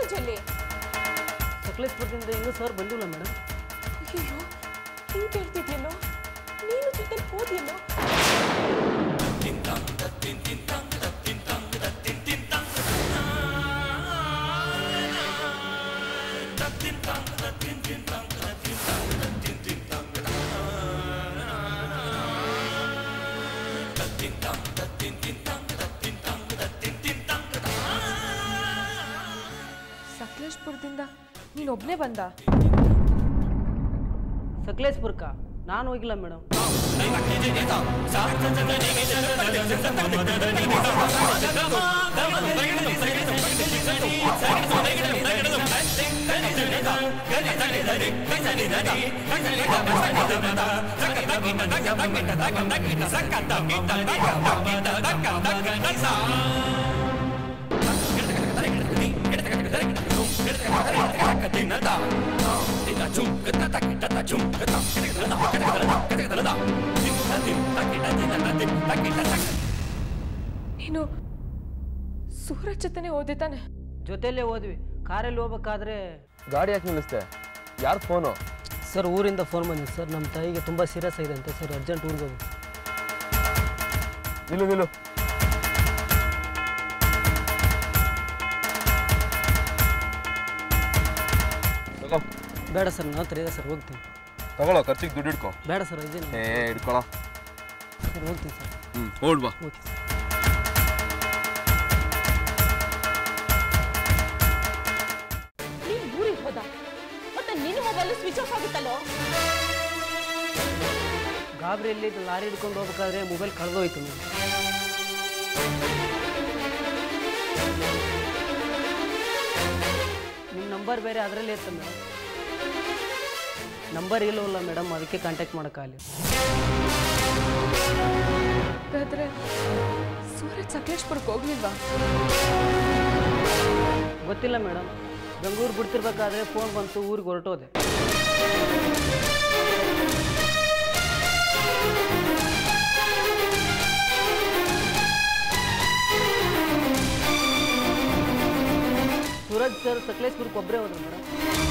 ಸೂರಜ್ ಎಲ್ಲಿ? ಸಕಲೇಶ್ಪುರದಿಂದ ಇನ್ನೂ ಸರ್ ಬಂದಿಲ್ಲ ಮೇಡಮ್. ಅಯ್ಯೋ ಹಿಂಗೆ ಕೇಳ್ತಿದ್ಯಲ್ಲೋ, ನೀನು ಜೊತೆ ಹೋದ್ಯಲ್ಲೋ. ಸಕಲೇಶ್ಪುರದಿಂದ ನೀನೊಬ್ಬನೇ ಬಂದ? ಸಕಲೇಶ್ಪುರಕ್ಕ ನಾನು ಹೋಗಿಲ್ಲ ಮೇಡಮ್. ನೀನು ಸೂರಜ್ ಜೊತೆನೆ ಹೋದೆ ತಾನೆ? ಜೊತೆಯಲ್ಲೇ ಹೋದ್ವಿ. ಕಾರಲ್ಲಿ ಹೋಗ್ಬೇಕಾದ್ರೆ ಗಾಡಿ ಯಾಕೆ ನಿಲ್ಲಿಸ್ತೆ? ಯಾರು ಫೋನು? ಸರ್ ಊರಿಂದ ಫೋನ್ ಬಂದಿದೆ ಸರ್, ನಮ್ಮ ತಾಯಿಗೆ ತುಂಬ ಸೀರಿಯಸ್ ಆಗಿದೆ ಅಂತ ಸರ್, ಅರ್ಜೆಂಟ್ ಊರಿಗೆ ಹೋಗಿ. ನಿಲ್ಲು. ಬೇಡ ಸರ್, ನಾನು ಹತ್ರ ಇದೆ ಸರ್, ಹೋಗ್ತೀನಿ. ತಗೊಳ್ಳೋ, ಖರ್ಚಿಗೆ ದುಡ್ಡು ಹಿಡ್ಕೊ. ಬೇಡ ಸರ್, ಇದೇನು ಹಿಡ್ಕೊಳ ಸರ್, ಹೋಗ್ತೀನಿ ಸರ್. ಹೋಲ್ಡ್ ಬಾ. Okay sir. ನೀನು ಊರಿಗೆ ಹೋದ ಮತ್ತೆ ನಿನ್ನ ಮೊಬೈಲ್ ಸ್ವಿಚ್ ಆಫ್ ಆಗುತ್ತಲ್ಲೋ? ಗಾಬರಿಯಲ್ಲಿ ಲಾರಿ ಹಿಡ್ಕೊಂಡು ಹೋಗ್ಬೇಕಾದ್ರೆ ಮೊಬೈಲ್ ಕಳೆದೋಯ್ತು ಮೇಡಮ್. ನಿಮ್ಮ ನಂಬರ್ ಬೇರೆ ಅದರಲ್ಲೇ ಇತ್ತು ಮೇಡಮ್. ನಂಬರ್ ಇಲ್ಲವಲ್ಲ ಮೇಡಮ್, ಅದಕ್ಕೆ ಕಾಂಟ್ಯಾಕ್ಟ್ ಮಾಡೋಕ್ಕಾಗಲಿ. ಹಾಗಾದ್ರೆ ಸೂರಜ್ ಸಕಲೇಶ್ಪುರಕ್ಕೆ ಹೋಗ್ಲಿಲ್ವಾ? ಗೊತ್ತಿಲ್ಲ ಮೇಡಮ್, ಬೆಂಗಳೂರು ಬಿಡ್ತಿರ್ಬೇಕಾದ್ರೆ ಫೋನ್ ಬಂತು, ಊರಿಗೆ ಹೊರಟೋದೆ. ಸೂರಜ್ ಸರ್ ಸಕಲೇಶ್ಪುರಕ್ಕೆ ಒಬ್ಬರೇ ಹೋದ್ರು ಮೇಡಮ್.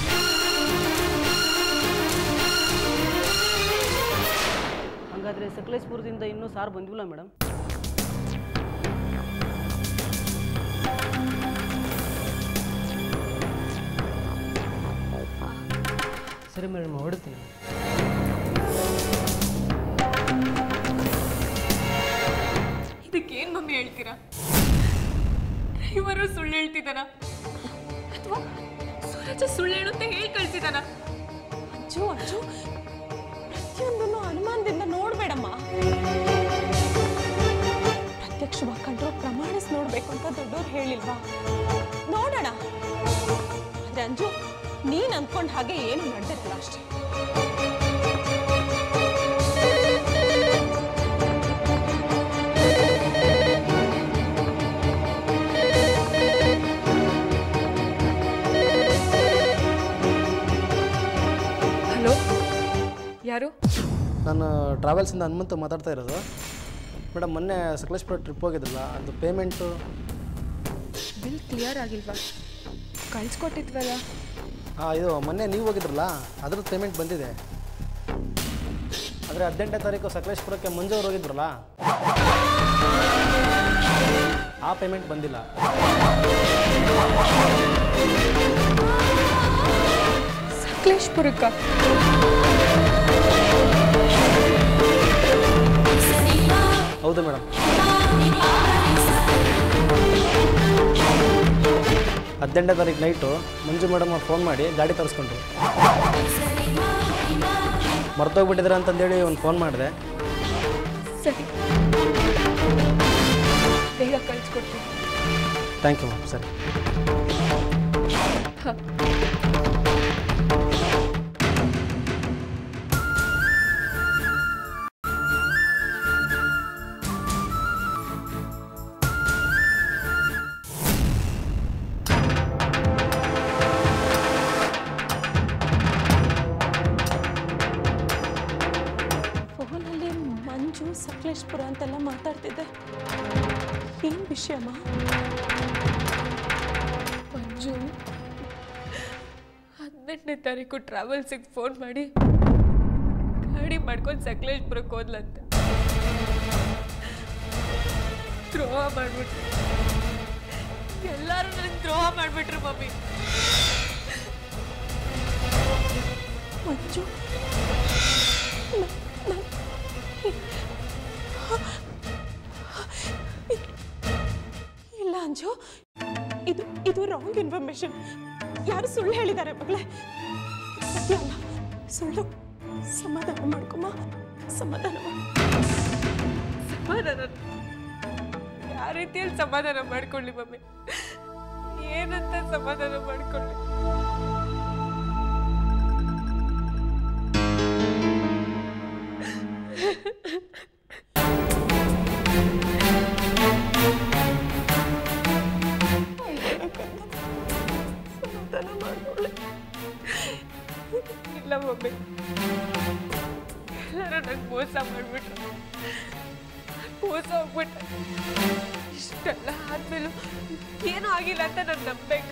ಹಾಗಾದರೆ ಸಕಲೇಶ್ಪುರದಿಂದ ಇನ್ನೂ ಸಾರ್ ಬಂದಿಲ್ಲ ಮೇಡಮ್. ಸರಿ ಮೇಡಮ್, ಹೊರಡ್ತೀನಿ. ಇದಕ್ಕೇನು ಮಮ್ಮಿ ಹೇಳ್ತೀರಾ? ಡ್ರೈವರು ಸುಳ್ಳು ಹೇಳ್ತಿದ್ದಾನ ಅಥವಾ ಸೂರಜ ಸುಳ್ಳು ಹೇಳುತ್ತೆ ಹೇಳಿ ಕಳ್ಸಿದಾನ? ಅಜ್ಜು ಪ್ರತಿಯೊಂದನ್ನು ಅನುಮಾನದಿಂದ ನೋಡ್ಬೇಡಮ್ಮ. ಪ್ರತ್ಯಕ್ಷವಾಗಿ ಕಂಡ್ರು ಪ್ರಮಾಣಿಸಿ ನೋಡ್ಬೇಕು ಅಂತ ದೊಡ್ಡವ್ರು ಹೇಳಿಲ್ವಾ? ನೋಡೋಣ. ಆದ್ರೆ ಅಂಜು, ನೀನ್ ಅಂದ್ಕೊಂಡ್ ಹಾಗೆ ಏನು ನಡೆದಿರಲ್ಲ ಅಷ್ಟೇ. ಹಲೋ, ಯಾರು? ನಾನು ಟ್ರಾವೆಲ್ಸಿಂದ ಹನುಮಂತ ಮಾತಾಡ್ತಾ ಇರೋದು ಮೇಡಮ್. ಮೊನ್ನೆ ಸಕಲೇಶ್ಪುರ ಟ್ರಿಪ್ ಹೋಗಿದ್ರಲ್ಲ, ಅದು ಪೇಮೆಂಟು ಬಿಲ್ ಕ್ಲಿಯರ್ ಆಗಿಲ್ವಾ? ಕಳ್ಸಿಕೊಟ್ಟಿದ್ವಲ್ಲ. ಇದು ಮೊನ್ನೆ ನೀವು ಹೋಗಿದ್ರಲ್ಲ, ಅದ್ರದ್ದು ಪೇಮೆಂಟ್ ಬಂದಿದೆ. ಆದರೆ 18ನೇ ತಾರೀಕು ಸಕಲೇಶ್ಪುರಕ್ಕೆ ಮಂಜು ಅವ್ರು ಹೋಗಿದ್ರಲ್ಲ, ಆ ಪೇಮೆಂಟ್ ಬಂದಿಲ್ಲ. ಸಕಲೇಶ್ಪುರಕ್ಕ? ಹೌದು ಮೇಡಮ್. 18ನೇ ತಾರೀಕು ನೈಟು ಮಂಜು ಮೇಡಮ್ ಅವ್ರು ಫೋನ್ ಮಾಡಿ ಗಾಡಿ ತರಿಸ್ಕೊಂಡ್ರು. ಮರ್ತೋಗ್ಬಿಟ್ಟಿದ್ರೆ ಅಂತಂದೇಳಿ ಒಂದು ಫೋನ್ ಮಾಡಿದೆ. ಸರಿ, ಬೇಗ ಕಳಿಸ್ಕೊಡ್ತೀನಿ. Thank you ma'am. ಸರಿ. ಹಾಂ. ಸಕಲೇಶ್ಪುರ ಅಂತೆಲ್ಲ ಮಾತಾಡ್ತಿದ್ದೆ. ಏನು ವಿಷಯಮ್ಮ? ಮಂಜು 18ನೇ ತಾರೀಕು ಟ್ರಾವೆಲ್ಸಿಗೆ ಫೋನ್ ಮಾಡಿ ಗಾಡಿ ಮಾಡ್ಕೊಂಡು ಸಕಲೇಶ್ಪುರಕ್ಕೆ ಹೋದ್ಲಂತೆ. ದ್ರೋಹ ಮಾಡ್ಬಿಟ್ರು, ಎಲ್ಲರೂ ನನಗೆ ದ್ರೋಹ ಮಾಡ್ಬಿಟ್ರು ಮಮ್ಮಿ. ಮಂಜು, ಇಲ್ಲ ಅಂಜು, ಇದು ರಾಂಗ್ ಇನ್ಫಾರ್ಮೇಶನ್. ಯಾರು ಸುಳ್ಳು ಹೇಳಿದ್ದಾರೆ ಮಗಳೇ, ಸತ್ಯ ಅಲ್ಲ, ಸುಳ್ಳು. ಸಮಾಧಾನ ಮಾಡ್ಕೊಮ್ಮ, ಸಮಾಧಾನ ಸಮಾಧಾನ ಯಾವ ರೀತಿಯಲ್ಲಿ ಸಮಾಧಾನ ಮಾಡ್ಕೊಳ್ಳಿ ಮಮ್ಮಿ? ಏನಂತ ಸಮಾಧಾನ ಮಾಡ್ಕೊಳ್ಳಿ? ಸಮಾಧಾನ ಮಾಡ್ಕೊಳ್ಳಿ. ಇಲ್ಲ ಮಮ್ಮಿ, ಎಲ್ಲರೂ ನಂಗೆ ಮೋಸ ಮಾಡ್ಬಿಟ್ರು, ಮೋಸ ಹೋಗ್ಬಿಟ್ಟೆ. ಇಷ್ಟೆಲ್ಲ ಆದ್ಮೇಲೂ ಏನೂ ಆಗಿಲ್ಲ ಅಂತ ನಾನು ನಂಬೇಕಾ?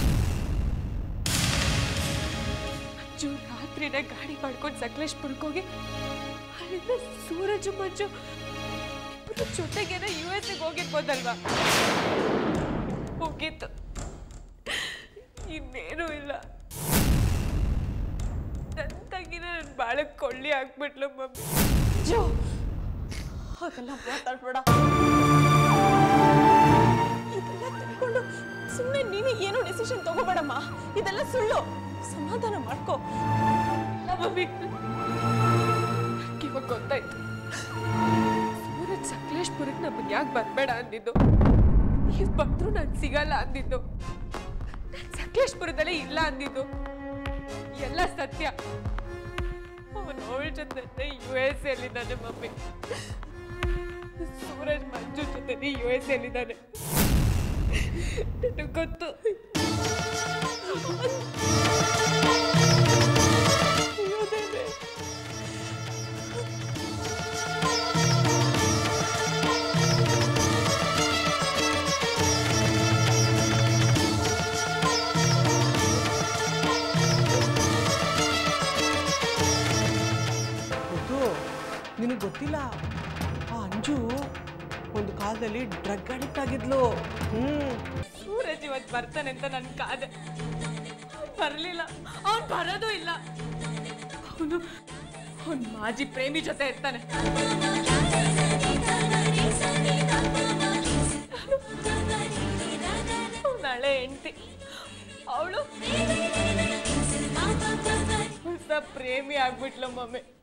ಮಂಜು ರಾತ್ರಿನೇ ಗಾಡಿ ಮಾಡ್ಕೊಂಡು ಸಕಲೇಶ್ಪುರಕ್ಕೆ ಹೋಗಿ ಅಲ್ಲಿಂದ ಸೂರಜ್ ಮಂಜು ಇಬ್ಬರು ಜೊತೆಗೇನೆ US ಗೆ ಹೋಗಿರ್ಬೋದಲ್ವಾ? ಹೋಗಿತ್ತು, ಇನ್ನೇನೂ ಇಲ್ಲ. ನನ್ನ ತಂಗಿನ ನನ್ನ ಬಾಳಕ್ಕೆ ಕೊಳ್ಳಿ ಹಾಕ್ಬಿಟ್ಲು ಮಮ್ಮಿ. ಜೋ, ಹಾಗೆಲ್ಲ ಮಾತಾಡ್ಬೇಡ. ಇದೆಲ್ಲ ತಿಳ್ಕೊಂಡು ಸುಮ್ಮನೆ ನೀನು ಏನೋ ಡಿಸಿಷನ್ ತಗೋಬೇಡಮ್ಮ. ಇದೆಲ್ಲ ಸುಳ್ಳು. ಸಮಾಧಾನ ಮಾಡ್ಕೋ. ಮಮ್ಮಿ, ಇವಾಗ ಗೊತ್ತಾಯ್ತು ಸೂರಜ್ ಸಕಲೇಶ್ಪುರಕ್ಕೆ ನಮ್ಮನ್ನು ಯಾಕೆ ಬರಬೇಡ ಅಂದಿದ್ದು. ನೀವು ಬಂದ್ರು ನಾನು ಸಿಗಲ್ಲ ಅಂದಿದ್ದು, ನಾನು ಸಕಲೇಶ್ಪುರದಲ್ಲೇ ಇಲ್ಲ ಅಂದಿದ್ದು ಎಲ್ಲ ಸತ್ಯ. ಅವನು ಅವಳ ಜೊತೆ US ಅಲ್ಲಿದ್ದಾನೆ ಮಮ್ಮಿ. ಸೂರಜ್ ಮಂಜು ಜೊತೆ US ಅಲ್ಲಿದ್ದಾನೆ, ನನಗೆ ಗೊತ್ತು. ನಿನಗೆ ಗೊತ್ತಿಲ್ಲ, ಆ ಅಂಜು ಒಂದು ಕಾಲದಲ್ಲಿ ಡ್ರಗ್ ಅಡಿಕ್ಟ್ ಆಗಿದ್ಲು. ಸೂರಜ್ ಇವತ್ತು ಬರ್ತಾನೆ ಅಂತ ನನ್ನ ಕಾದೆ, ಬರಲಿಲ್ಲ. ಅವನು ಬರೋದು ಇಲ್ಲ. ಅವನು ಮಾಜಿ ಪ್ರೇಮಿ ಜೊತೆ ಇರ್ತಾನೆ. ನಾಳೆ ಹೆಂಡತಿ, ಅವಳು ಹೊಸ ಪ್ರೇಮಿ ಆಗ್ಬಿಟ್ಲು ಮಮ್ಮಿ.